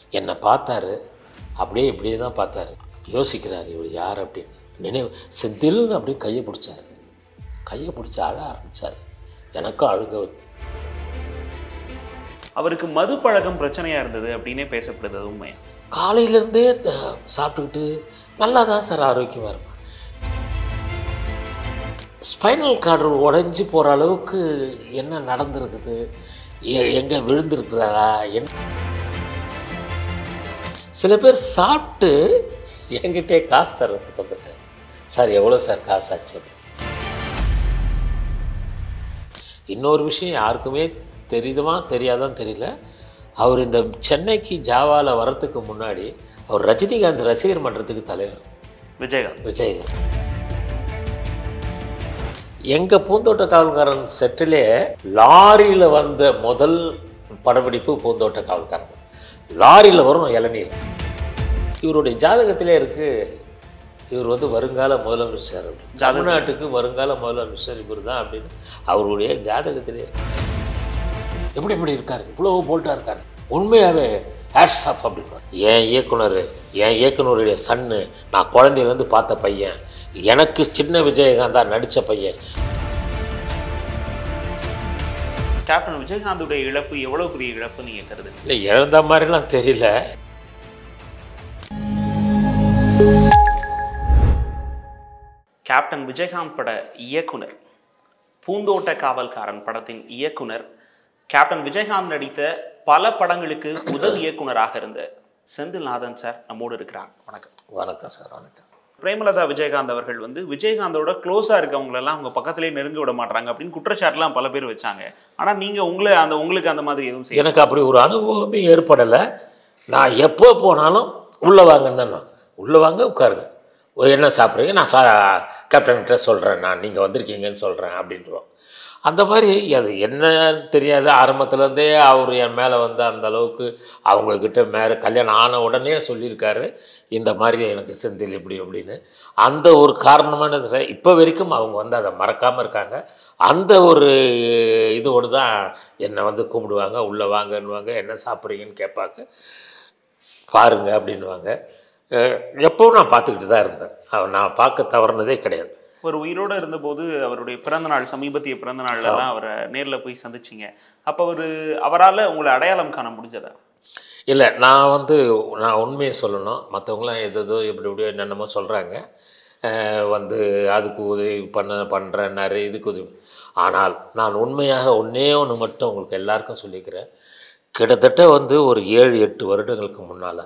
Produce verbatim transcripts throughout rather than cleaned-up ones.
என்னை பார்த்தாரு, அப்படியே இப்படியே தான் பார்த்தாரு. யோசிக்கிறார் இவர் யார் அப்படின்னு. நினைவு செந்தில்னு அப்படின்னு கையை பிடிச்சாரு. கையை பிடிச்சி அழ ஆரம்பித்தார். எனக்கும் அழுக. அவருக்கு மது பழக்கம் பிரச்சனையாக இருந்தது அப்படின்னே பேசப்படுது, அது உண்மையா? காலையிலேருந்தே சாப்பிட்டுக்கிட்டு நல்லா தான் சார் ஆரோக்கியமாக இருப்பேன். ஸ்பைனல் கார்டு உடஞ்சி போகிற அளவுக்கு என்ன நடந்திருக்குது, எங்கே விழுந்திருக்கிறாரா என்ன. சில பேர் சாப்பிட்டு என்கிட்டே காசு தர்றதுக்கு வந்துட்டேன். சார் எவ்வளோ சார் காசு ஆச்சு. இன்னொரு விஷயம் யாருக்குமே தெரியுதுமா தெரியாதான் தெரியல. அவர் இந்த சென்னைக்கு ஜாவாவில் வர்றதுக்கு முன்னாடி அவர் ரஜினிகாந்த் ரசிகர் மன்றத்துக்கு தலைவர். விஜயகாந்த் விஜயகாந்த் எங்கள் பூந்தோட்ட காவல்காரன் செட்டிலே லாரியில் வந்த முதல் படப்பிடிப்பு பூந்தோட்ட காவல்காரன். லாரியில் வரும் இளநீர். இவருடைய ஜாதகத்திலே இருக்குது இவர் வந்து வருங்கால முதலமைச்சர் அப்படின்னு. தமிழ்நாட்டுக்கு வருங்கால முதலமைச்சர் இவர் தான் அப்படின்னு அவருடைய ஜாதகத்திலே இருக்கு. எப்படி எப்படி இருக்காரு, இவ்வளோ போல்ட்டாக இருக்காரு. உண்மையாகவே ஹேட்ஸ் ஆஃப் அப்படின்னு. என் இயக்குனர் என் இயக்குனருடைய சன்னு, நான் குழந்தையிலேருந்து பார்த்த பையன், எனக்கு சின்ன விஜயகாந்தா நடித்த பையன். கேப்டன் விஜயகாந்துடைய இழப்பு எவ்வளோ பெரிய இழப்பு நீங்கள் கருது? இல்லை இழந்த மாதிரிலாம் தெரியல. கேப்டன் விஜயகாந்த் பட இயக்குனர், பூந்தோட்ட காவல்காரன் படத்தின் இயக்குனர், கேப்டன் விஜயகாந்த் நடித்த பல படங்களுக்கு உதவி இயக்குனராக இருந்த செந்தில்நாதன் சார் நம்மோடு இருக்கிறாங்க. வணக்கம். வணக்கம் சார். வணக்கம். பிரேமலதா விஜயகாந்த் அவர்கள் வந்து விஜயகாந்தோட க்ளோஸாக இருக்கவங்களெல்லாம் அவங்க பக்கத்துலேயே நெருங்க விட மாட்டாங்க அப்படின்னு குற்றச்சாட்டுலாம் பல பேர் வச்சாங்க. ஆனால் நீங்கள் உங்களை அந்த உங்களுக்கு அந்த மாதிரி எதுவும் செய்ய? எனக்கு அப்படி ஒரு அனுபவமே ஏற்படலை. நான் எப்போ போனாலும் உள்ளே வாங்கன்னு தான், நான் உள்ளே வாங்க உட்காருங்க, என்ன சாப்பிட்றீங்க, நான் சா கேப்டன்கிட்ட சொல்கிறேன், நான் நீங்கள் வந்திருக்கீங்கன்னு சொல்கிறேன் அப்படின்றோம். அந்த மாதிரி அது என்னன்னு தெரியாது. ஆரம்பத்துலேருந்தே அவர் என் மேலே வந்து அந்த அளவுக்கு அவங்கக்கிட்ட மேலே கல்யாணம் ஆன உடனே சொல்லியிருக்காரு இந்த மாதிரி எனக்கு செந்தில் இப்படி அப்படின்னு. அந்த ஒரு காரணமானது இப்போ வரைக்கும் அவங்க வந்து அதை மறக்காமல் இருக்காங்க. அந்த ஒரு இதோடு தான் என்னை வந்து கூப்பிடுவாங்க, உள்ளே வாங்கன்னுவாங்க, என்ன சாப்பிட்றீங்கன்னு கேட்பாங்க, பாருங்கள் அப்படின்வாங்க. எப்போவும் நான் பார்த்துக்கிட்டு தான் இருந்தேன். அவன் நான் பார்க்க தவறுனதே கிடையாது. ஒரு உயிரோடு இருந்தபோது அவருடைய பிறந்தநாள், சமீபத்திய பிறந்த நாள்லாம் அவரை நேரில் போய் சந்திச்சிங்க. அப்போ அவர் அவரால் உங்களை அடையாளம் காண முடிஞ்சதா? இல்லை, நான் வந்து நான் உண்மையை சொல்லணும். மற்றவங்களாம் எதோ எப்படி எப்படியோ என்னென்னமோ சொல்கிறாங்க, வந்து அதுக்கு உதவி பண்ண பண்ணுறேன்னாரு, இதுக்கு உதவி. ஆனால் நான் உண்மையாக ஒன்றே ஒன்று மட்டும் உங்களுக்கு எல்லாருக்கும் சொல்லிக்கிறேன். கிட்டத்தட்ட வந்து ஒரு ஏழு எட்டு வருடங்களுக்கு முன்னால்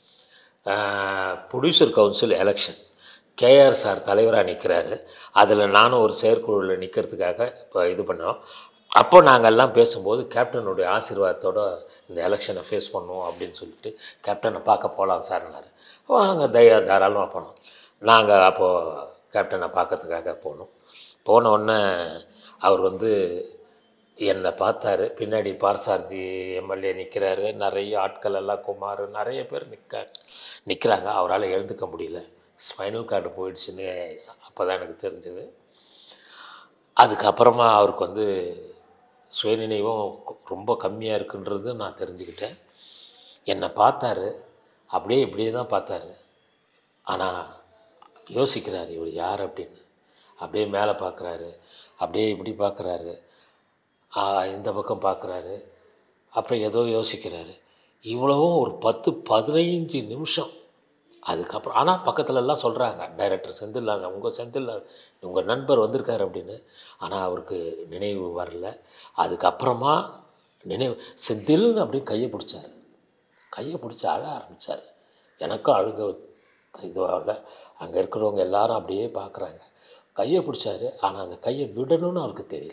producer council election, KR sir தலைவராக நிற்கிறாரு. அதில் நானும் ஒரு செயற்குழுவில் நிற்கிறதுக்காக இப்போ இது பண்ணோம். அப்போ நாங்கள் எல்லாம் பேசும்போது கேப்டனுடைய ஆசீர்வாதத்தோடு இந்த எலெக்ஷனை ஃபேஸ் பண்ணுவோம் அப்படின்னு சொல்லிட்டு கேப்டனை பார்க்க போகலாம் சார்னார். வாங்க தயா தாராளமாக போனோம். நாங்கள் அப்போது கேப்டனை பார்க்கறதுக்காக போனோம். போன உடனே அவர் வந்து என்னை பார்த்தாரு. பின்னாடி பார்சாரதி எம்எல்ஏ நிற்கிறாரு, நிறைய ஆட்கள் எல்லாம், குமார், நிறைய பேர் நிற்க நிற்கிறாங்க. அவரால் எழுந்துக்க முடியல, ஸ்பைனல் கார்டு போயிடுச்சுன்னு அப்போ தான் எனக்கு தெரிஞ்சது. அதுக்கப்புறமா அவருக்கு வந்து சுயநினைவும் ரொம்ப கம்மியாக இருக்குன்றது நான் தெரிஞ்சுக்கிட்டேன். என்னை பார்த்தாரு, அப்படியே இப்படியே தான் பார்த்தாரு. ஆனால் யோசிக்கிறார் இவர் யார் அப்படின்னு. அப்படியே மேலே பார்க்குறாரு, அப்படியே இப்படி பார்க்குறாரு, இந்த பக்கம் பார்க்குறாரு, அப்புறம் ஏதோ யோசிக்கிறாரு. இவ்வளவும் ஒரு பத்து பதினைஞ்சு நிமிஷம். அதுக்கப்புறம் ஆனால் பக்கத்துலலாம் சொல்கிறாங்க, டைரக்டர் செந்தில், உங்கள் செந்தில் உங்கள் நண்பர் வந்திருக்கார் அப்படின்னு. ஆனால் அவருக்கு நினைவு வரல. அதுக்கப்புறமா நினைவு செந்தில்னு அப்படின்னு கையை பிடிச்சார். கையை பிடிச்சி அழ ஆரம்பித்தார். எனக்கும் அழுக இதுவாகல. அங்கே இருக்கிறவங்க எல்லாரும் அப்படியே பார்க்குறாங்க. கையை பிடிச்சாரு. ஆனால் அந்த கையை விடணும்னு அவருக்கு தெரியல.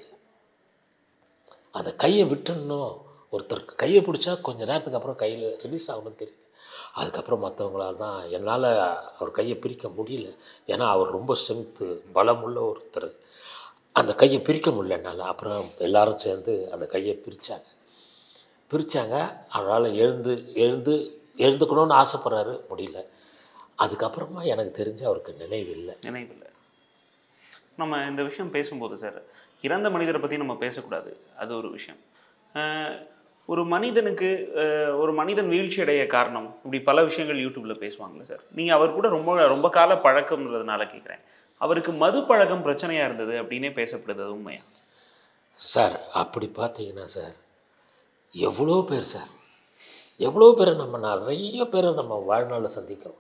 அந்த கையை விட்டுடணும். ஒருத்தருக்கு கையை பிடிச்சா கொஞ்சம் நேரத்துக்கு அப்புறம் கையில் ரிலீஸ் ஆகணும்னு தெரியும். அதுக்கப்புறம் மற்றவங்களால் தான் என்னால் அவர் கையை பிரிக்க முடியல. ஏன்னா அவர் ரொம்ப ஸ்ட்ரென்த்து, பலமுள்ள ஒருத்தர். அந்த கையை பிரிக்க முடியல என்னால். அப்புறம் எல்லோரும் சேர்ந்து அந்த கையை பிரித்தாங்க பிரித்தாங்க அவரால் எழுந்து எழுந்து எழுந்துக்கணும்னு ஆசைப்படுறாரு, முடியல. அதுக்கப்புறமா எனக்கு தெரிஞ்சு அவருக்கு நினைவில்லை நினைவில்லை நம்ம இந்த விஷயம் பேசும்போது சார், இறந்த மனிதரை பற்றி நம்ம பேசக்கூடாது, அது ஒரு விஷயம். ஒரு மனிதனுக்கு அஹ், ஒரு மனிதன் வீழ்ச்சி அடைய காரணம் இப்படி பல விஷயங்கள் யூடியூப்ல பேசுவாங்க சார். நீங்க அவர் கூட ரொம்ப ரொம்ப கால பழக்கம்ன்றதுனால கேட்குறேன். அவருக்கு மது பழக்கம் பிரச்சனையா இருந்தது அப்படின்னே பேசப்படுது, அது உண்மையா? சார் அப்படி பார்த்தீங்கன்னா சார், எவ்வளோ பேர் சார், எவ்வளோ பேரை நம்ம நிறைய பேரை நம்ம வாழ்நாளில் சந்திக்கிறோம்.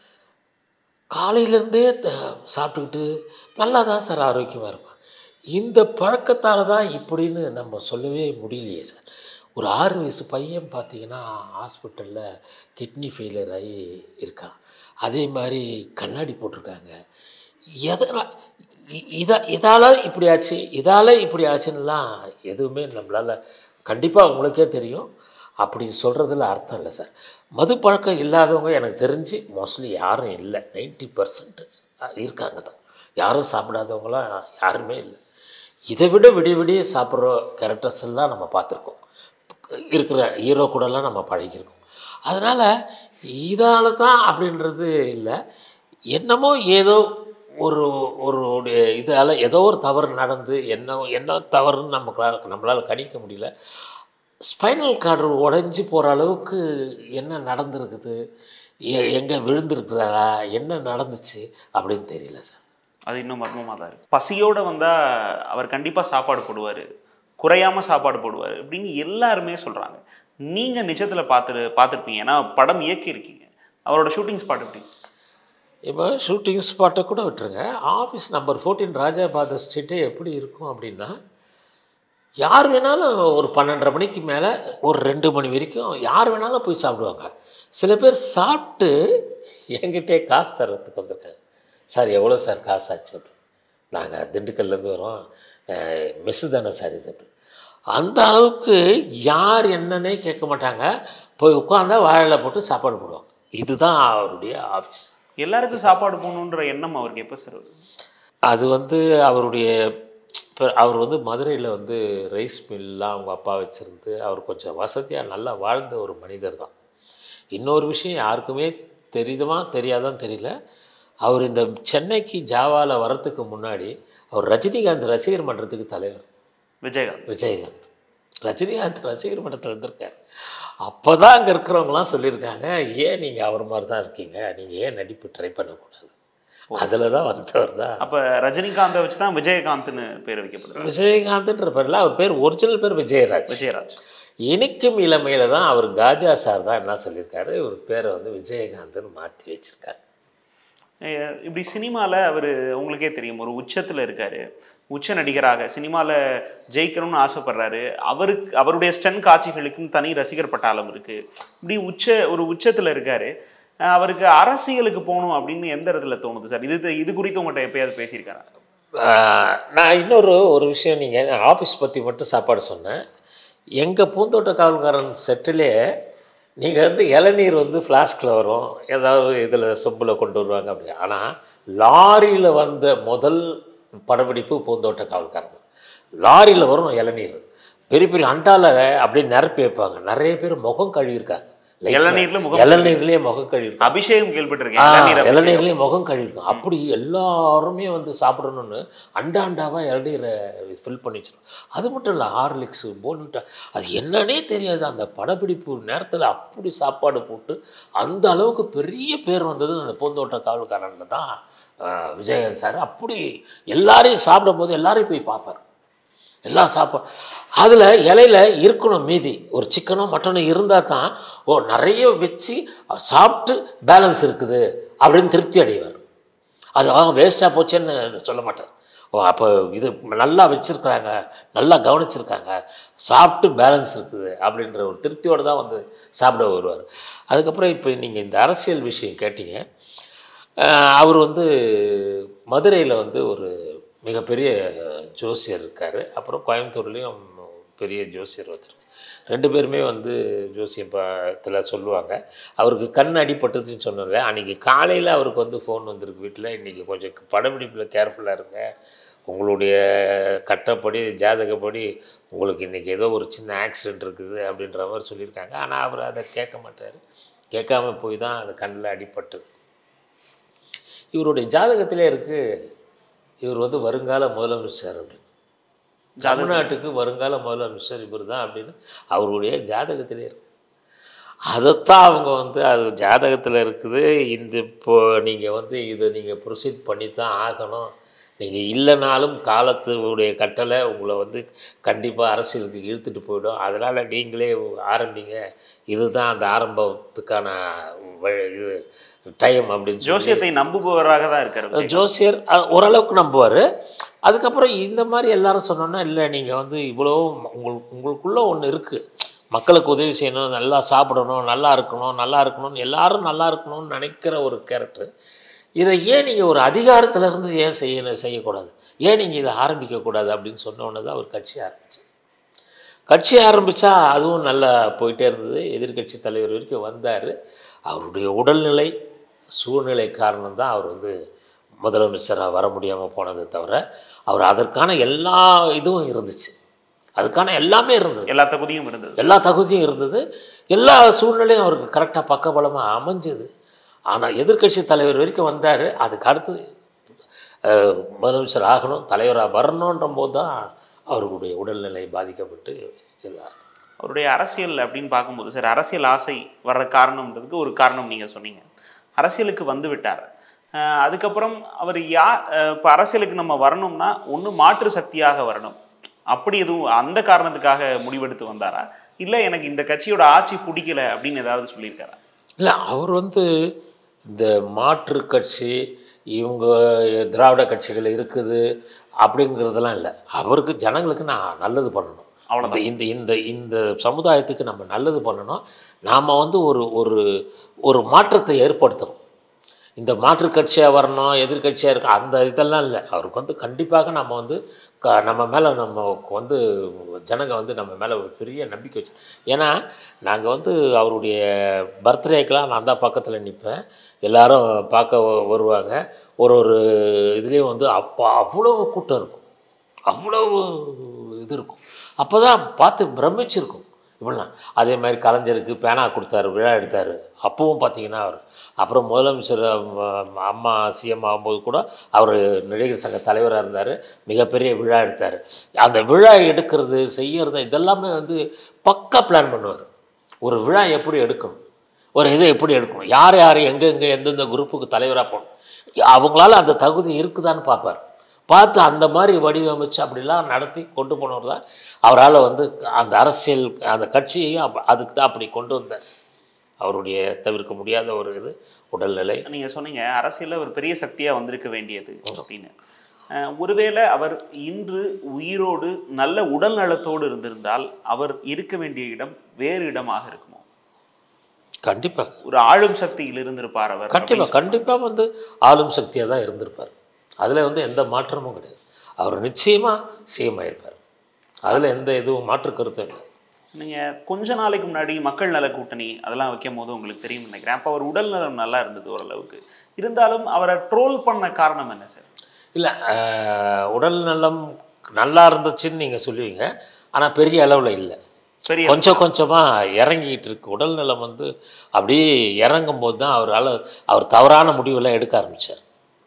காலையிலேருந்தே த சாப்பிட்டுக்கிட்டு நல்லா தான் சார் ஆரோக்கியமாக இருப்பான். இந்த பழக்கத்தால் தான் இப்படின்னு நம்ம சொல்லவே முடியலையே சார். ஒரு ஆறு வயசு பையன் பார்த்தீங்கன்னா ஹாஸ்பிட்டலில் கிட்னி ஃபெயிலியர் ஆகி இருக்கான். அதே மாதிரி கண்ணாடி போட்டிருக்காங்க. எதனால் இதை இதால் இப்படி ஆச்சு, இதால் இப்படி ஆச்சுன்னெலாம் எதுவுமே நம்மளால் கண்டிப்பாக உங்களுக்கே தெரியும். அப்படி சொல்கிறதுல அர்த்தம் இல்லை சார். மது பழக்கம் இல்லாதவங்க எனக்கு தெரிஞ்சு மோஸ்ட்லி யாரும் இல்லை. நைன்ட்டி பர்சன்ட் இருக்காங்க தான். யாரும் சாப்பிடாதவங்களாம் யாருமே இல்லை. இதை விட விடிய விடிய சாப்பிட்ற கேரக்டர்ஸ் எல்லாம் நம்ம பார்த்துருக்கோம். இருக்கிற ஹீரோ கூடலாம் நம்ம பழகியிருக்கோம். அதனால் இதால் தான் அப்படின்றது இல்லை. என்னமோ ஏதோ ஒரு ஒரு இதால் ஏதோ ஒரு தவறு நடந்து என்ன என்ன தவறுன்னு நமக்கு நம்மளால் கணிக்க முடியல. ஸ்பைனல் கார்டு உடஞ்சி போகிற அளவுக்கு என்ன நடந்திருக்குது, எ எங்கே விழுந்திருக்கிறாரா, என்ன நடந்துச்சு அப்படின்னு தெரியல சார். அது இன்னும் மர்மமாக தான் இருக்குது. பசியோடு வந்தால் அவர் கண்டிப்பாக சாப்பாடு போடுவார், குறையாமல் சாப்பாடு போடுவார் அப்படின்னு எல்லாருமே சொல்கிறாங்க. நீங்கள் நிஜத்தில் பார்த்து பார்த்துருப்பீங்க, ஏன்னா படம் இயக்கியிருக்கீங்க. அவரோட ஷூட்டிங் ஸ்பாட் எப்படி? இப்போ ஷூட்டிங் ஸ்பாட்டை கூட விட்டுருங்க, ஆஃபீஸ் நம்பர் ஃபோர்டீன் ராஜாபாத ஸ்ட்ரீட்டே எப்படி இருக்கும் அப்படின்னா, யார் வேணாலும் ஒரு பன்னெண்டரை மணிக்கு மேலே ஒரு ரெண்டு மணி வரைக்கும் யார் வேணாலும் போய் சாப்பிடுவாங்க. சில பேர் சாப்பிட்டு என்கிட்டே காசு தரத்துக்கு வந்திருக்காங்க. சார் எவ்வளோ சார் காசு ஆச்சு அப்படின்னு. நாங்கள் திண்டுக்கல்லேருந்து வரோம், மெஸ்ஸு தானே சார் இது அப்படின்னு. அந்த அளவுக்கு யார் என்னன்னே கேட்க மாட்டாங்க. போய் உட்காந்தா வாழையில போட்டு சாப்பாடு போடுவாங்க. இதுதான் அவருடைய ஆஃபீஸ். எல்லாருக்கும் சாப்பாடு போகணுன்ற எண்ணம் அவருக்கு எப்போ சார் வருது? அது வந்து அவருடைய இப்போ அவர் வந்து மதுரையில் வந்து ரைஸ் மில்லாம் அவங்க அப்பா வச்சுருந்து அவர் கொஞ்சம் வசதியாக நல்லா வாழ்ந்த ஒரு மனிதர் தான். இன்னொரு விஷயம் யாருக்குமே தெரியுமா தெரியாதான்னு தெரியல. அவர் இந்த சென்னைக்கு ஜாவாவில் வரத்துக்கு முன்னாடி அவர் ரஜினிகாந்த் ரசிகர் மன்றத்துக்கு தலைவர். விஜயகாந்த் விஜயகாந்த் ரஜினிகாந்த் ரசிகர் மன்றத்தில் இருந்திருக்கார். அப்போ தான் அங்கே இருக்கிறவங்களாம் சொல்லியிருக்காங்க, ஏன் நீங்கள் அவர் மாதிரி தான் இருக்கீங்க, நீங்கள் ஏன் நடிப்பு ட்ரை பண்ணக்கூடாது. அதில் தான் வந்தவர் தான். அப்போ ரஜினிகாந்தை வச்சு தான் விஜயகாந்த்னு பேர் வைக்கப்படுறாரு. விஜயகாந்த்ன்ற பேரில் அவர் பேர் ஒரிஜினல் பேர் விஜயராஜ். விஜயராஜ் இனிக்கும் இளமையில் தான் அவர் காஜா சார் தான் என்ன சொல்லியிருக்காரு, ஒரு பேரை வந்து விஜயகாந்த்னு மாற்றி வச்சுருக்காரு. இப்படி சினிமாவில் அவர் உங்களுக்கே தெரியும், ஒரு உச்சத்தில் இருக்கார், உச்ச நடிகராக சினிமாவில் ஜெயிக்கணும்னு ஆசைப்படுறாரு. அவருக்கு அவருடைய ஸ்டன் காட்சிகளுக்கும் தனி ரசிகர் பட்டாளம் இருக்குது. இப்படி உச்ச ஒரு உச்சத்தில் இருக்கார். அவருக்கு அரசியலுக்கு போகணும் அப்படின்னு எந்த இடத்துல தோணுது சார்? இது இது குறித்து உங்கள்கிட்ட எப்பயாவது பேசியிருக்காரு? நான் இன்னொரு ஒரு விஷயம், நீங்கள் ஆஃபீஸ் பற்றி மட்டும் சாப்பாடு சொன்னேன். எங்கள் பூந்தோட்ட காவல்காரன் செட்டிலே நீங்கள் வந்து இளநீர் வந்து ஃப்ளாஸ்கில் வரும், ஏதாவது இதில் சொம்பில் கொண்டு வருவாங்க அப்படி. ஆனால் லாரியில் வந்த முதல் படப்பிடிப்பு பூந்தோட்ட காவல்காரன் தான். லாரியில் வரும் இளநீர், பெரிய பெரிய அண்டாவில் அப்படியே நிரப்பி வைப்பாங்க. நிறைய பேர் முகம் கழுவிருக்காங்க. இளநீர்ல முகம் இளநீர்லேயே முகம் கழுவிருக்காங்க. அபிஷேகம் கேள்விப்பட்டிருக்கேன். இளநீர்லேயே முகம் கழுவிருக்காங்க. அப்படி எல்லாருமே வந்து சாப்பிடணும்னு அண்டா அண்டாவாக இளநீரை ஃபில் பண்ணி வச்சிடும். அது மட்டும் இல்லை, ஹார்லிக்ஸு போன்விட்டா அது என்னன்னே தெரியாது. அந்த படப்பிடிப்பு நேரத்தில் அப்படி சாப்பாடு போட்டு அந்த அளவுக்கு பெரிய பேர் வந்தது அந்த பூந்தோட்ட காவல்காரன்ல தான் விஜயகாந்த் சார். அப்படி எல்லாரையும் சாப்பிடும்போது எல்லாரையும் போய் பார்ப்பார். எல்லாம் சாப்பாடு அதில் இலையில இருக்கணும், மீதி ஒரு சிக்கனோ மட்டனோ இருந்தால் தான் ஓ நிறைய வச்சு சாப்பிட்டு பேலன்ஸ் இருக்குது அப்படின்னு திருப்தி அடைவார். அது அவங்க வேஸ்ட்டாக போச்சேன்னு சொல்ல மாட்டார். ஓ அப்போ இது நல்லா வச்சுருக்குறாங்க, நல்லா கவனிச்சிருக்காங்க, சாப்பிட்டு பேலன்ஸ் இருக்குது அப்படின்ற ஒரு திருப்தியோடு தான் வந்து சாப்பிட வருவார். அதுக்கப்புறம் இப்போ நீங்கள் இந்த அரசியல் விஷயம் கேட்டீங்க. அவர் வந்து மதுரையில் வந்து ஒரு மிகப்பெரிய ஜோசியர் இருக்கார். அப்புறம் கோயம்புத்தூர்லேயும் பெரிய ஜோசியர் ஒருத்தர். ரெண்டு பேருமே வந்து ஜோசியத்தில் சொல்லுவாங்க. அவருக்கு கண் அடிப்பட்டதுன்னு சொன்னாங்க. அன்றைக்கி காலையில் அவருக்கு வந்து ஃபோன் வந்திருக்கு வீட்டில், இன்றைக்கி கொஞ்சம் படப்பிடிப்பில் கேர்ஃபுல்லாக இருங்க, உங்களுடைய கட்டப்படி ஜாதகப்படி உங்களுக்கு இன்றைக்கி ஏதோ ஒரு சின்ன ஆக்சிடெண்ட் இருக்குது அப்படின்ற மாதிரி சொல்லியிருக்காங்க. ஆனால் அவர் அதை கேட்க மாட்டார். கேட்காம போய் தான் அது கண்ணில் அடிப்பட்டது. இவருடைய ஜாதகத்திலே இருக்குது, இவர் வந்து வருங்கால முதலமைச்சர் அப்படின்னு. தமிழ்நாட்டுக்கு வருங்கால முதலமைச்சர் இவர் தான் அப்படின்னு அவருடைய ஜாதகத்திலே இருக்குது. அதைத்தான் அவங்க வந்து அது ஜாதகத்தில் இருக்குது. இந்த இப்போ நீங்கள் வந்து இதை நீங்கள் ப்ரொசீட் பண்ணி தான் ஆகணும். நீங்கள் இல்லைனாலும் காலத்துடைய கட்டளை உங்களை வந்து கண்டிப்பாக அரசியலுக்கு இழுத்துட்டு போயிடும். அதனால் நீங்களே ஆரம்பிங்க, இதுதான் அந்த ஆரம்பத்துக்கான இது டைம் அப்படின்னு சொல்லி ஜோசியத்தை நம்புபவராக தான் இருக்காரு ஜோசியர். ஓரளவுக்கு நம்புவார். அதுக்கப்புறம் இந்த மாதிரி எல்லாரும் சொன்னோன்னா, இல்லை நீங்கள் வந்து இவ்வளோ உங்களுக்கு உங்களுக்குள்ளே ஒன்று இருக்குது, மக்களுக்கு உதவி செய்யணும், நல்லா சாப்பிடணும், நல்லா இருக்கணும், நல்லா இருக்கணும்னு எல்லாரும் நல்லா இருக்கணும்னு நினைக்கிற ஒரு கேரக்டர். இதை ஏன் நீங்கள் ஒரு அதிகாரத்திலேருந்து ஏன் செய்ய செய்யக்கூடாது, ஏன் நீங்கள் இதை ஆரம்பிக்கக்கூடாது அப்படின்னு சொன்னோன்னே தான் அவர் கட்சி ஆரம்பிச்சு கட்சி ஆரம்பித்தா அதுவும் நல்லா போயிட்டே இருந்தது. எதிர்கட்சி தலைவர் வரைக்கும் வந்தார். அவருடைய உடல்நிலை சூழ்நிலை காரணம் தான் அவர் வந்து முதலமைச்சராக வர முடியாமல் போனதை தவிர அவர் அதற்கான எல்லா இதுவும் இருந்துச்சு, அதுக்கான எல்லாமே இருந்தது, எல்லா தகுதியும் இருந்தது எல்லா தகுதியும் இருந்தது எல்லா சூழ்நிலையும் அவருக்கு கரெக்டாக பக்கபலமாக அமைஞ்சது. ஆனால் எதிர்கட்சி தலைவர் வரைக்கும் வந்தார். அதுக்கு அடுத்து முதலமைச்சர் ஆகணும், தலைவராக வரணுன்ற போது தான் அவர்களுடைய உடல்நிலை பாதிக்கப்பட்டு இருந்தார். அவருடைய அரசியல் அப்படின்னு பார்க்கும்போது சார், அரசியல் ஆசை வர்ற காரணம்ன்றதுக்கு ஒரு காரணம் நீங்கள் சொன்னீங்க, அரசியலுக்கு வந்து விட்டார். அதுக்கப்புறம் அவர் யா இப்போ அரசியலுக்கு நம்ம வரணும்னா ஒன்று மாற்று சக்தியாக வரணும், அப்படி எதுவும் அந்த காரணத்துக்காக முடிவெடுத்து வந்தாரா, இல்லை எனக்கு இந்த கட்சியோட ஆட்சி பிடிக்கல அப்படின்னு ஏதாவது சொல்லியிருக்காரா? இல்லை, அவர் வந்து இந்த மாற்று கட்சி இவங்க திராவிட கட்சிகள் இருக்குது அப்படிங்கிறதெல்லாம் இல்லை. அவருக்கு ஜனங்களுக்கு நான் நல்லது பண்ணணும், அவ்வளோ இந்த இந்த இந்த சமுதாயத்துக்கு நம்ம நல்லது பண்ணணும், நாம் வந்து ஒரு ஒரு ஒரு மாற்றத்தை ஏற்படுத்தணும். இந்த மாற்று கட்சியாக வரணும், எதிர்கட்சியாக இருக்க அந்த இதெல்லாம் இல்லை. அவருக்கு வந்து கண்டிப்பாக நம்ம வந்து க நம்ம மேலே நமக்கு வந்து ஜனங்க வந்து நம்ம மேலே ஒரு பெரிய நம்பிக்கை வச்சு. ஏன்னா நாங்கள் வந்து அவருடைய பர்த்டேக்கெலாம் நான் தான் பக்கத்தில் நிற்பேன், எல்லோரும் பார்க்க வருவாங்க. ஒரு ஒரு இதுலேயும் வந்து அப்போ அவ்வளோ கூட்டம் இருக்கும், அவ்வளோ இது இருக்கும். அப்போ தான் பார்த்து பிரமிச்சிருக்கும் இப்படிலாம். அதே மாதிரி கலைஞருக்கு பேனா கொடுத்தாரு, விழா எடுத்தார், அப்பவும் பார்த்தீங்கன்னா அவர். அப்புறம் முதலமைச்சர் அம்மா சிஎம் ஆகும்போது கூட அவர் நடிகர் சங்க தலைவராக இருந்தார், மிகப்பெரிய விழா எடுத்தார். அந்த விழா எடுக்கிறது செய்கிறது இதெல்லாமே வந்து பக்கா பிளான் பண்ணுவார். ஒரு விழா எப்படி எடுக்கணும், ஒரு இதை எப்படி எடுக்கணும், யார் யார் எங்கெங்கே எந்தெந்த குரூப்புக்கு தலைவராக போகணும், அவங்களால அந்த தகுதி இருக்குதான்னு பார்ப்பார். பார்த்து அந்த மாதிரி வடிவமைச்சு அப்படிலாம் நடத்தி கொண்டு போனவர் தான் அவரால் வந்து அந்த அரசியல் அந்த கட்சியையும் அதுக்கு தான் அப்படி கொண்டு வந்தார். அவருடைய தவிர்க்க முடியாத ஒரு இது உடல்நிலை. நீங்கள் சொன்னீங்க அரசியலில் ஒரு பெரிய சக்தியாக வந்திருக்க வேண்டியது அப்படின்னு. ஒருவேளை அவர் இன்று உயிரோடு நல்ல உடல் நலத்தோடு இருந்திருந்தால் அவர் இருக்க வேண்டிய இடம் வேறு இடமாக இருக்குமோ? கண்டிப்பாக ஒரு ஆளும் சக்தியில் இருந்திருப்பார் அவர். கண்டிப்பாக கண்டிப்பாக வந்து ஆளும் சக்தியாக தான் இருந்திருப்பார். அதில் வந்து எந்த மாற்றமும் கிடையாது. அவர் நிச்சயமாக சிஎம் ஆயிருப்பார், அதில் எந்த இதுவும் மாற்று கருத்தும் இல்லை. நீங்கள் கொஞ்ச நாளைக்கு முன்னாடி மக்கள் நல கூட்டணி அதெல்லாம் வைக்கும் போது உங்களுக்கு தெரியும் நினைக்கிறேன், அப்போ அவர் உடல் நலம் நல்லா இருந்தது ஓரளவுக்கு. இருந்தாலும் அவரை ட்ரோல் பண்ண காரணம் என்ன சார்? இல்லை, உடல் நலம் நல்லா இருந்துச்சுன்னு நீங்கள் சொல்லுவீங்க, ஆனால் பெரிய அளவில் இல்லை, பெரிய கொஞ்சம் கொஞ்சமாக இறங்கிக்கிட்டு இருக்கு. உடல் நலம் வந்து அப்படியே இறங்கும் போது தான் அவரால் அவர் தவறான முடிவெல்லாம் எடுக்க ஆரம்பித்தார்.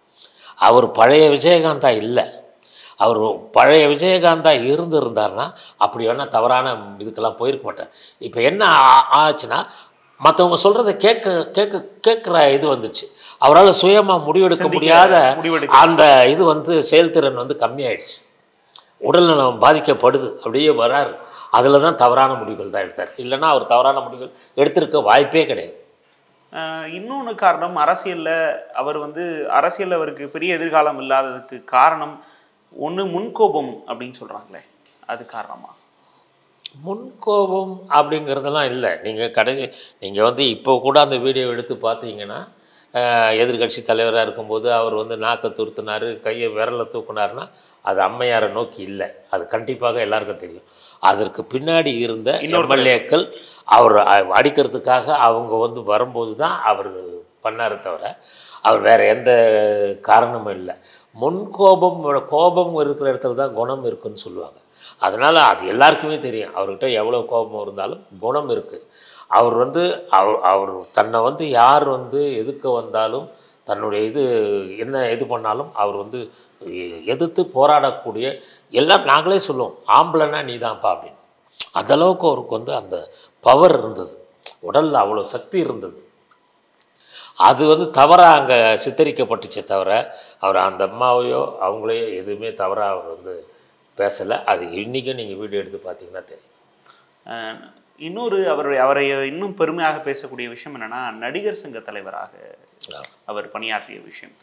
அவர் பழைய விஜயகாந்தா இல்லை, அவர் பழைய விஜயகாந்தா இருந்திருந்தார்னா அப்படி வேணால் தவறான இதுக்கெல்லாம் போயிருக்க மாட்டார். இப்போ என்ன ஆச்சுன்னா மற்றவங்க சொல்கிறத கேட்க கேட்க கேட்குற இது வந்துச்சு, அவரால் சுயமாக முடிவெடுக்க முடியாத அந்த இது வந்து செயல்திறன் வந்து கம்மியாயிடுச்சு, உடல்நலம் பாதிக்கப்படுது, அப்படியே வராரு. அதில் தான் தவறான முடிவுகள் தான் எடுத்தார், இல்லைன்னா அவர் தவறான முடிவுகள் எடுத்திருக்க வாய்ப்பே கிடையாது. இன்னொன்று காரணம், அரசியலில் அவர் வந்து அரசியலில் அவருக்கு பெரிய எதிர்காலம் இல்லாததுக்கு காரணம் ஒன்று முன்கோபம் அப்படின்னு சொல்கிறாங்களே, அது காரணமா? முன்கோபம் அப்படிங்கிறதெல்லாம் இல்லை. நீங்கள் கடைசி நீங்கள் வந்து இப்போ கூட அந்த வீடியோ எடுத்து பார்த்தீங்கன்னா எதிர்கட்சி தலைவராக இருக்கும்போது அவர் வந்து நாக்கை துருத்தினார், கையை விரலை தூக்குனாருன்னா அது அம்மையாரை நோக்கி இல்லை, அது கண்டிப்பாக எல்லாருக்கும் தெரியும். அதற்கு பின்னாடி இருந்த எம்எல்ஏக்கள் அவர் அடிக்கிறதுக்காக அவங்க வந்து வரும்போது தான் அவர் பண்ணார் தவிர அவர் வேறு எந்த காரணமும் இல்லை. முன்கோபம் கோபம் இருக்கிற இடத்துல தான் குணம் இருக்குதுன்னு சொல்லுவாங்க. அதனால் அது எல்லாருக்குமே தெரியும், அவர்கிட்ட எவ்வளோ கோபம் இருந்தாலும் குணம் இருக்குது. அவர் வந்து அவர் அவர் தன்னை வந்து யார் வந்து எதுக்க வந்தாலும் தன்னுடைய இது என்ன இது பண்ணாலும் அவர் வந்து எதிர்த்து போராடக்கூடிய எல்லாம் நாங்களே சொல்லுவோம், ஆம்பளைன்னா நீ தான்ப்பா அப்படின்னு. அந்தளவுக்கு அவருக்கு வந்து அந்த பவர் இருந்தது, உடலில் அவ்வளோ சக்தி இருந்தது. அது வந்து தவறாக அங்கே சித்தரிக்கப்பட்டுச்சே தவிர அவர் அந்த அம்மாவையோ அவங்களையோ எதுவுமே தவறாக அவர் வந்து பேசலை. அது இன்றைக்கும் நீங்கள் வீடியோ எடுத்து பார்த்தீங்கன்னா தெரியும். இன்னொரு அவருடைய அவரை இன்னும் பெருமையாக பேசக்கூடிய விஷயம் என்னென்னா, நடிகர் சங்க தலைவராக அவர் பணியாற்றிய விஷயம்.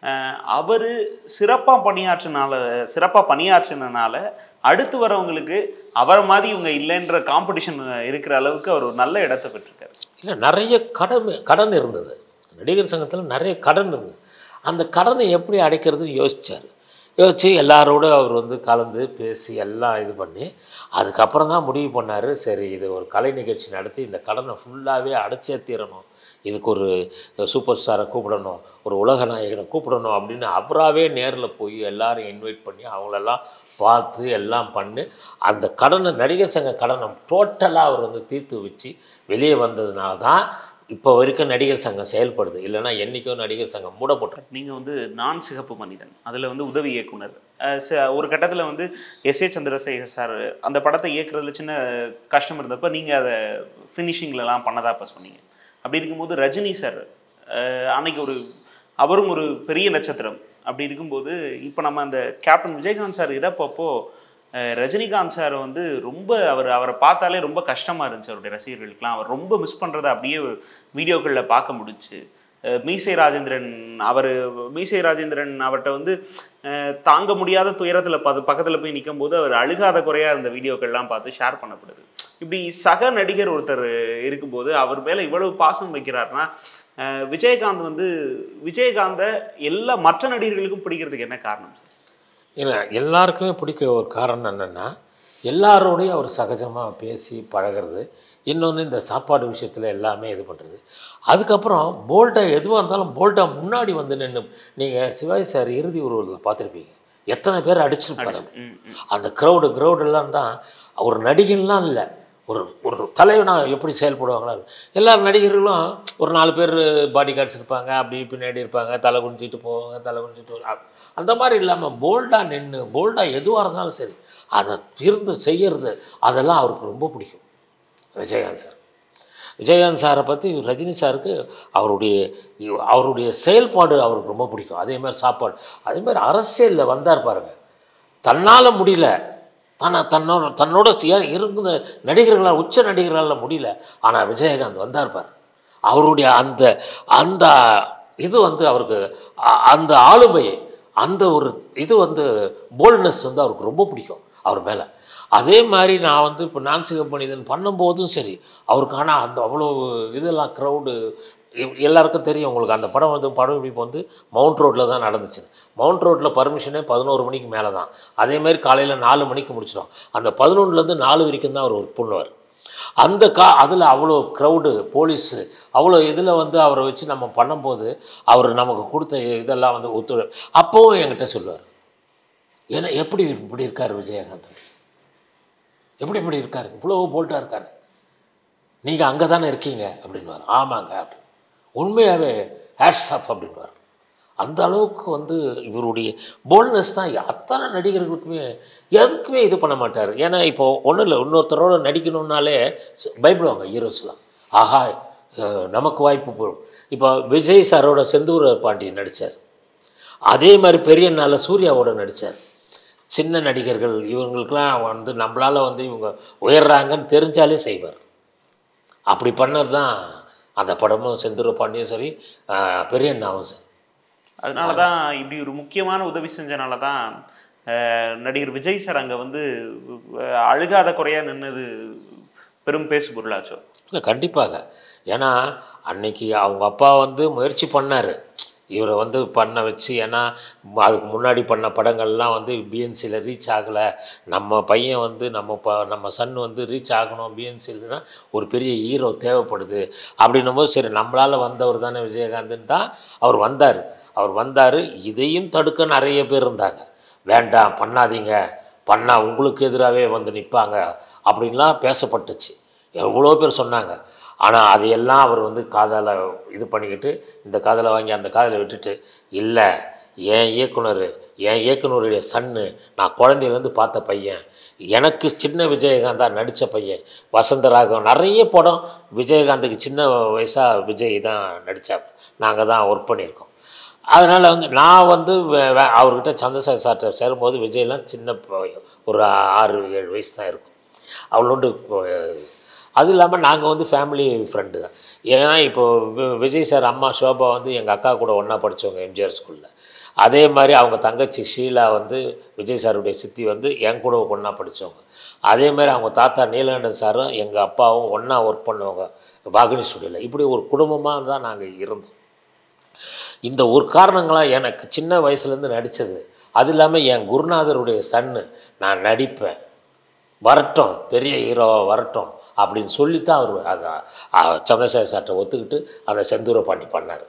அவர் சிறப்பாக பணியாற்றினால சிறப்பாக பணியாற்றினால அடுத்து வரவங்களுக்கு அவரை மாதிரி இவங்க இல்லைன்ற காம்படிஷன் இருக்கிற அளவுக்கு அவர் ஒரு நல்ல இடத்தை பெற்றிருக்காரு. இல்லை, நிறைய கடன் கடன் இருந்தது நடிகர் சங்கத்தில், நிறைய கடன் இருந்தது. அந்த கடனை எப்படி அடைக்கிறதுன்னு யோசித்தார். யோசித்து எல்லாரோடு அவர் வந்து கலந்து பேசி எல்லாம் இது பண்ணி அதுக்கப்புறம் தான் முடிவு பண்ணார், சரி இது ஒரு கலை நிகழ்ச்சி நடத்தி இந்த கடனை ஃபுல்லாகவே அடைச்சே தீரணும், இதுக்கு ஒரு சூப்பர் ஸ்டாரை கூப்பிடணும், ஒரு உலக நாயகனை கூப்பிடணும் அப்படின்னு அவராகவே நேரில் போய் எல்லாரும் இன்வைட் பண்ணி அவங்களெல்லாம் பார்த்து எல்லாம் பண்ணி அந்த கடனை நடிகர் சங்க கடனை டோட்டலாக அவர் வந்து தீர்த்து வச்சு வெளியே வந்ததுனால தான் இப்போ வரைக்கும் நடிகர் சங்கம் செயல்படுது. இல்லைனா என்றைக்கும் நடிகர் சங்கம் மூடப்பட்டு. நீங்கள் வந்து நான் சிகப்பு மனிதன் அதில் வந்து உதவி இயக்குனர் ஒரு கட்டத்தில் வந்து எஸ் ஏ சந்திரசேகர் சார் அந்த படத்தை இயக்குறதுல சின்ன கஷ்டம் இருந்தப்போ நீங்கள் அதை ஃபினிஷிங்லலாம் பண்ணதா இப்போ சொன்னீங்க. அப்படி இருக்கும்போது ரஜினி சார் அன்னைக்கு ஒரு அவரும் ஒரு பெரிய நட்சத்திரம். அப்படி இருக்கும்போது இப்போ நம்ம அந்த கேப்டன் விஜயகாந்த் சார் இறப்பப்போ ரஜினிகாந்த் சார் வந்து ரொம்ப அவர் அவரை பார்த்தாலே ரொம்ப கஷ்டமாக இருந்துச்சு அவருடைய ரசிகர்களுக்கெலாம். அவர் ரொம்ப மிஸ் பண்ணுறதை அப்படியே வீடியோக்களில் பார்க்க முடிச்சு. மீசை ராஜேந்திரன் அவர் மீசை ராஜேந்திரன் அவர்கிட்ட வந்து தாங்க முடியாத துயரத்தில் பார்த்து பக்கத்தில் போய் நிற்கும் போது அவர் அழுகாத குறையாக இருந்த வீடியோக்கள்லாம் பார்த்து ஷேர் பண்ணப்படுது. இப்படி சக நடிகர் ஒருத்தர் இருக்கும்போது அவர் மேலே இவ்வளவு பாசம் வைக்கிறாருன்னா விஜயகாந்த் வந்து விஜயகாந்தை எல்லா மற்ற நடிகர்களுக்கும் பிடிக்கிறதுக்கு என்ன காரணம் சார்? இல்லை, எல்லாருக்குமே பிடிக்க ஒரு காரணம் என்னென்னா எல்லாரோடையும் அவர் சகஜமாக பேசி பழகிறது. இன்னொன்று இந்த சாப்பாடு விஷயத்தில் எல்லாமே இது பண்ணுறது. அதுக்கப்புறம் போல்டாக எதுவாக இருந்தாலும் போல்டாக முன்னாடி வந்து நின்று நீங்கள் சிவாஜி சார் இறுதி உருவத்தில் பார்த்துருப்பீங்க, எத்தனை பேர் அடிச்சிருப்பாங்க. அந்த க்ரௌடு க்ரௌடெல்லாம் தான் ஒரு நடிகன்லாம் இல்லை, ஒரு ஒரு தலைவனாக எப்படி செயல்படுவாங்களா. எல்லா நடிகர்களும் ஒரு நாலு பேர் பாடி கார்ட்ஸ் இருப்பாங்க, அப்படி பின்னாடி இருப்பாங்க, தலை குனிச்சிட்டு போவாங்க, தலை குனிச்சிட்டு அந்த மாதிரி இல்லாமல் போல்டாக நின்று போல்டாக எதுவாக இருந்தாலும் சரி அதை இருந்து செய்கிறது அதெல்லாம் அவருக்கு ரொம்ப பிடிக்கும் விஜயகாந்த் சார். விஜயகாந்த் சாரை பற்றி ரஜினி சாருக்கு அவருடைய அவருடைய செயல்பாடு அவருக்கு ரொம்ப பிடிக்கும். அதே மாதிரி சாப்பாடு, அதே மாதிரி அரசியலில் வந்தார் பாருங்கள், தன்னால் முடியல தன்னை தன்னோட தன்னோட இருந்த நடிகர்களால் உச்ச நடிகர்களால் முடியல, ஆனால் விஜயகாந்த் வந்தார் பார். அவருடைய அந்த அந்த இது வந்து அவருக்கு அந்த ஆளுமை அந்த ஒரு இது வந்து போல்ட்னஸ் வந்து அவருக்கு ரொம்ப பிடிக்கும் அவர் மேலே. அதே மாதிரி நான் வந்து இப்போ நான் சிகப்பு மனிதன் பண்ணும்போதும் சரி அவருக்கான அந்த அவ்வளோ இதெல்லாம் க்ரௌடு எல்லாருக்கும் தெரியும். உங்களுக்கு அந்த படம் வந்து படம் இப்போ வந்து மவுண்ட் ரோட்டில் தான் நடந்துச்சு. மவுண்ட் ரோட்டில் பர்மிஷனே பதினோரு மணிக்கு மேலே தான். அதேமாதிரி காலையில் நாலு மணிக்கு முடிச்சிடும். அந்த பதினொன்றுலேருந்து நாலு வரைக்கும் தான் அவர் ஒர்க் பண்ணுவார். அந்த கா அதில் அவ்வளோ க்ரௌடு போலீஸு அவ்வளோ இதில் வந்து அவரை வச்சு நம்ம பண்ணும்போது அவர் நமக்கு கொடுத்த இதெல்லாம் வந்து ஒத்துழை அப்போவும் என்கிட்ட சொல்லுவார், ஏன்னா எப்படி இப்படி இருக்கார் விஜயகாந்த், எப்படி இப்படி இருக்கார், இவ்வளோ போல்ட்டாக இருக்கார், நீங்கள் அங்கே தானே இருக்கீங்க அப்படின்வார். ஆமாங்க அப்படி உண்மையாகவே ஹேட்ஸ் ஆஃப் அப்படின்வார். அந்த அளவுக்கு வந்து இவருடைய போல்ட்னஸ் தான் அத்தனை நடிகர்களுக்குமே எதுக்குமே இது பண்ண மாட்டார். ஏன்னா இப்போது ஒன்றும் இல்லை, இன்னொருத்தரோடு நடிக்கணுன்னாலே பயப்படுவாங்க ஹீரோஸ்லாம். ஆஹா நமக்கு வாய்ப்பு போடும். இப்போ விஜய் சாரோட செந்தூர பாண்டியன் நடித்தார், அதே மாதிரி பெரிய நாளில் சூர்யாவோட நடித்தார். சின்ன நடிகர்கள் இவங்களுக்கெல்லாம் வந்து நம்மளால் வந்து இவங்க உயர்றாங்கன்னு தெரிஞ்சாலே செய்வார். அப்படி பண்ணது தான் அந்த படமும் செந்தூர பாண்டியும் சரி பெரியண்ணாவும் சரி. அதனால தான் இப்படி ஒரு முக்கியமான உதவி செஞ்சனால தான் நடிகர் விஜய் சார் அங்கே வந்து அழுகாத குறையாக நின்னது பெரும் பேசு பொருளாச்சோ. இல்லை கண்டிப்பாக, ஏன்னா அன்னைக்கு அவங்க அப்பா வந்து முயற்சி பண்ணார் இவரை வந்து பண்ண வச்சு. ஏன்னா அதுக்கு முன்னாடி பண்ண படங்கள்லாம் வந்து பிஎன்சியில் ரீச் ஆகலை, நம்ம பையன் வந்து நம்ம ப நம்ம சன் வந்து ரீச் ஆகணும் பிஎன்சியில்னா ஒரு பெரிய ஹீரோ தேவைப்படுது அப்படின்னும் போது சரி நம்மளால் வந்தவர் தானே விஜயகாந்த்ன்னு தான் அவர் வந்தார். அவர் வந்தார், இதையும் தடுக்க நிறைய பேர் இருந்தாங்க. வேண்டாம் பண்ணாதீங்க, பண்ணால் உங்களுக்கு எதிராகவே வந்து நிற்பாங்க அப்படின்லாம் பேசப்பட்டுச்சு. எவ்வளோ பேர் சொன்னாங்க. ஆனால் அதையெல்லாம் அவர் வந்து காதால் இது பண்ணிக்கிட்டு இந்த காதில் வாங்கி அந்த காதில் விட்டுட்டு, இல்லை என் இயக்குனர் என் இயக்குனருடைய சன்னு, நான் குழந்தையிலேருந்து பார்த்த பையன், எனக்கு சின்ன விஜயகாந்தா நடித்த பையன், வசந்தராகம் நிறைய படம் விஜயகாந்துக்கு சின்ன வயசாக விஜய் தான் நடித்தார், நாங்கள் தான் ஒர்க் பண்ணியிருக்கோம். அதனால் வந்து நான் வந்து அவர்கிட்ட சந்திரசேகர் சார்ட்ட சேரும்போது விஜய்லாம் சின்ன ஒரு ஆறு ஏழு வயசு தான் இருக்கும். அவ்வளோண்டு. அது இல்லாமல் நாங்கள் வந்து ஃபேமிலி ஃப்ரெண்டு தான். ஏன்னா இப்போது விஜய் சார் அம்மா ஷோபா வந்து எங்கள் அக்கா கூட ஒன்றா படித்தவங்க எம்ஜிஆர் ஸ்கூலில். அதே மாதிரி அவங்க தங்கச்சி ஷீலா வந்து விஜய் சாருடைய சித்தி வந்து என் கூட ஒன்றா படித்தவங்க. அதே மாதிரி அவங்க தாத்தா நீலகண்டன் சாரும் எங்கள் அப்பாவும் ஒன்றா ஒர்க் பண்ணுவாங்க பாகினி ஸ்டுடியோவில். இப்படி ஒரு குடும்பமாக தான் நாங்கள் இருந்தோம். இந்த ஒரு காரணங்களாக எனக்கு சின்ன வயசுலேருந்து நடித்தது, அது இல்லாமல் என் குருநாதருடைய சன்னு, நான் நடிப்பேன், வரட்டும், பெரிய ஹீரோவாக வரட்டும் அப்படின்னு சொல்லித்தான் அவர் அதை சந்திரசேகர் சார்ட்ட ஒத்துக்கிட்டு அதை செந்தூர பாண்டி பண்ணார்.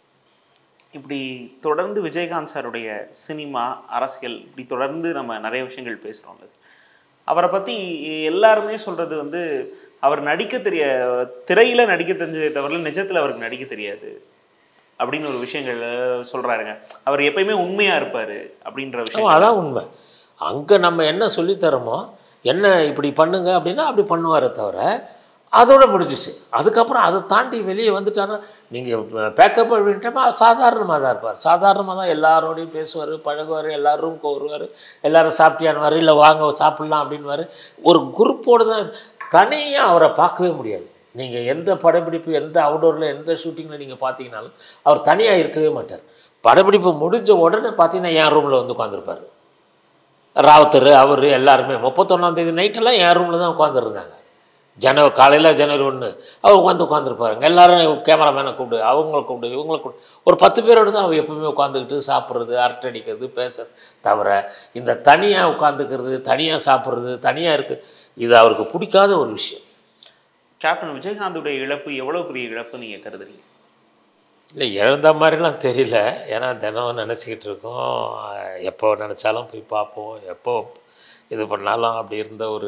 இப்படி தொடர்ந்து விஜயகாந்த் சாருடைய சினிமா, அரசியல், இப்படி தொடர்ந்து நம்ம நிறைய விஷயங்கள் பேசுகிறோம். அவரை பற்றி எல்லாருமே சொல்கிறது வந்து அவர் நடிக்க தெரிய திரையில் நடிக்க தெரிஞ்சதை தவிர நிஜத்தில் அவருக்கு நடிக்க தெரியாது அப்படின்னு ஒரு விஷயங்கள் சொல்கிறாருங்க. அவர் எப்பயுமே உண்மையாக இருப்பார் அப்படின்ற விஷயம். அதான் உண்மை. அங்கே நம்ம என்ன சொல்லித்தரோமோ, என்ன இப்படி பண்ணுங்க அப்படின்னா அப்படி பண்ணுவாரே தவிர அதோடு முடிஞ்சிச்சு. அதுக்கப்புறம் அதை தாண்டி வெளியே வந்துட்டாருன்னா நீங்கள் பேக்கப் அப்படின்ட்டா சாதாரணமாக தான் இருப்பார். சாதாரணமாக தான் எல்லாரோடையும் பேசுவார், பழகுவார், எல்லோரும் வருவார், எல்லோரும் சாப்பிட்டியானுவார், இல்லை வாங்க சாப்பிட்லாம் அப்படின்வார். ஒரு குரூப்போடு தான். தனியாக அவரை பார்க்கவே முடியாது. நீங்கள் எந்த படப்பிடிப்பு, எந்த அவுடோரில், எந்த ஷூட்டிங்கில் நீங்கள் பார்த்தீங்கன்னாலும் அவர் தனியாக இருக்கவே மாட்டார். படப்பிடிப்பு முடிஞ்ச உடனே பார்த்தீங்கன்னா என் ரூமில் வந்து உட்காந்துருப்பார். ராவுத்தர் அவர் எல்லாருமே முப்பத்தொன்னாந்தேதி நைட்டெல்லாம் என் ரூமில் தான் உட்காந்துருந்தாங்க. ஜனவரி காலையில் ஜனவரி ஒன்று அவர் உட்காந்து உட்காந்துருப்பாருங்க. எல்லோரும் கேமராமேனை கூப்பிடு, அவங்கள கூப்பிடு, இவங்களை கூப்பிடு, ஒரு பத்து பேரோடு தான் அவர் எப்பவுமே உட்காந்துக்கிட்டு சாப்பிட்றது, அரட்டை அடிக்கிறது, பேசுறது தவிர இந்த தனியாக உட்காந்துக்கிறது, தனியாக சாப்பிட்றது, தனியாக இருக்குது, இது அவருக்கு பிடிக்காத ஒரு விஷயம். கேப்டன் விஜயகாந்துடைய இழப்பு எவ்வளோ பெரிய இழப்பு நீங்கள் கருதுறீங்க? இல்லை, இழந்த மாதிரிலாம் தெரியல. ஏன்னா தினம் நினச்சிக்கிட்டு இருக்கோம், எப்போ நினச்சாலும் போய் பார்ப்போம், எப்போ இது பண்ணாலும் அப்படி இருந்த ஒரு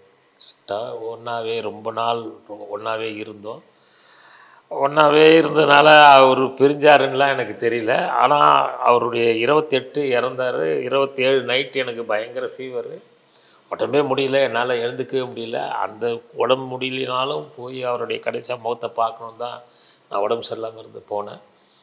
ஒன்றாவே ரொம்ப நாள் ஒன்றாவே இருந்தோம். ஒன்றாவே இருந்ததுனால அவர் பிரிஞ்சாருன்னெலாம் எனக்கு தெரியல. ஆனால் அவருடைய இருபத்தெட்டு இறந்தார். இருபத்தி ஏழு நைட்டு எனக்கு பயங்கர ஃபீவரு, உடம்பே முடியல, என்னால் எழுந்துக்கவே முடியல. அந்த உடம்பு முடியலனாலும் போய் அவருடைய கடைசியாக முகத்தை பார்க்கணும் தான் நான் உடம்பு சரியில்லாமல் இருந்து போனேன்.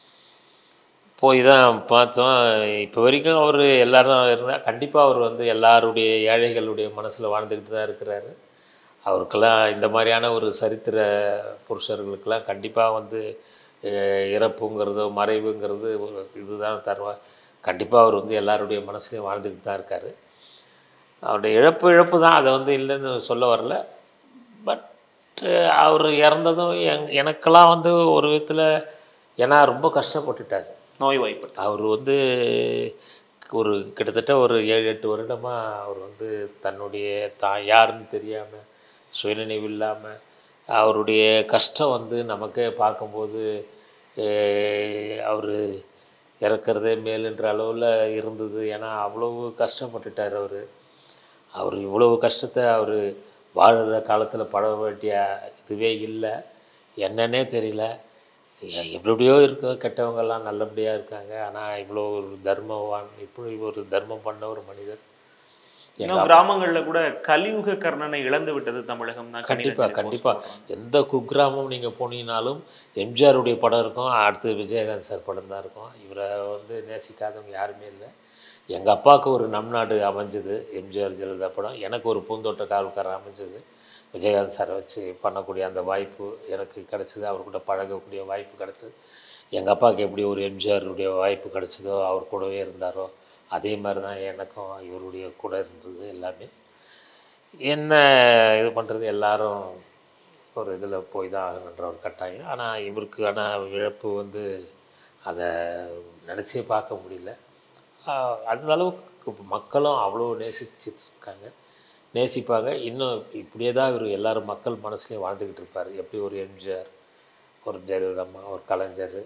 போய் தான் பார்த்தோம். இப்போ வரைக்கும் அவர் எல்லோரும் இருந்தால் கண்டிப்பாக அவர் வந்து எல்லாருடைய ஏழைகளுடைய மனசில் வாழ்ந்துக்கிட்டு தான் இருக்கிறாரு. அவருக்கெல்லாம் இந்த மாதிரியான ஒரு சரித்திர புருஷர்களுக்கெல்லாம் கண்டிப்பாக வந்து இறப்புங்கிறதோ மறைவுங்கிறது ஒரு இதுதான் தருவா. கண்டிப்பாக அவர் வந்து எல்லாருடைய மனசுலையும் வாழ்ந்துக்கிட்டு தான் இருக்கார். அவருடைய இழப்பு இழப்பு தான், அதை வந்து இல்லைன்னு சொல்ல வரல. பட் அவர் இறந்ததும் எங் எனக்கெல்லாம் வந்து ஒரு விதத்தில், ஏன்னா ரொம்ப கஷ்டப்பட்டுட்டார், நோய் வாய்ப்பு. அவர் வந்து ஒரு கிட்டத்தட்ட ஒரு ஏழு எட்டு வருடமாக அவர் வந்து தன்னுடைய தான் யாருன்னு தெரியாமல், சுயநினைவு இல்லாமல், அவருடைய கஷ்டம் வந்து நமக்கே பார்க்கும்போது அவர் இறக்கிறதே மேலுன்ற அளவில் இருந்தது. ஏன்னா அவ்வளவு கஷ்டப்பட்டுட்டார் அவர். அவர் இவ்வளவு கஷ்டத்தை அவர் வாழுற காலத்தில் பட வேண்டிய இதுவே இல்லை. என்னன்னே தெரியல. எப்படி எப்படியோ இருக்க, கெட்டவங்கெல்லாம் நல்லபடியாக இருக்காங்க. ஆனால் இவ்வளோ ஒரு தர்மவான், இப்படி ஒரு தர்மம் பண்ண ஒரு மனிதர். இன்னும் கிராமங்களில் கூட கலியுக கர்ணனை இழந்து விட்டது தமிழகம் தான். கண்டிப்பாக கண்டிப்பாக எந்த குக்கிராமம் நீங்கள் போனீங்கனாலும் எம்ஜிஆருடைய படம் இருக்கும், அடுத்து விஜயகாந்த் சார் படம் தான் இருக்கும். இவரை வந்து நேசிக்காதவங்க யாருமே இல்லை. எங்கள் அப்பாவுக்கு ஒரு நம் நாடு அமைஞ்சது எம்ஜிஆர் ஜெயலலிதா படம், எனக்கு ஒரு பூந்தோட்ட காவல்காரர் அமைஞ்சது. விஜயகாந்த் சாரை வச்சு பண்ணக்கூடிய அந்த வாய்ப்பு எனக்கு கிடச்சிது, அவர் கூட பழகக்கூடிய வாய்ப்பு கிடச்சிது. எங்கள் அப்பாவுக்கு எப்படி ஒரு எம்ஜிஆருடைய வாய்ப்பு கிடச்சிதோ, அவர் கூடவே இருந்தாரோ, அதே மாதிரி தான் எனக்கும் இவருடைய கூட இருந்தது. எல்லாமே என்ன இது பண்ணுறது, எல்லோரும் ஒரு இதில் போய் தான் ஆகணுன்ற ஒரு கட்டாயம். ஆனால் இவருக்கான இழப்பு வந்து அதை நினச்சே பார்க்க முடியல. அந்த அளவுக்கு மக்களும் அவ்வளோ நேசிச்சுருக்காங்க, நேசிப்பாங்க. இன்னும் இப்படியே தான் இவர் எல்லோரும் மக்கள் மனசுலேயும் வாழ்ந்துக்கிட்டு இருப்பார். எப்படி ஒரு எம்ஜிஆர், ஒரு ஜெயலலிதா, ஒரு கலைஞர்,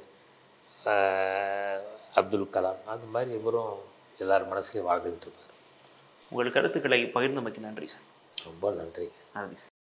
அப்துல் கலாம், அந்த மாதிரி இவரும் எல்லார் மனசுலேயும் வாழ்ந்துக்கிட்டு இருப்பார். உங்கள் கருத்துக்களை பகிர்ந்தமைக்கு நன்றி சார். ரொம்ப நன்றி. நன்றி.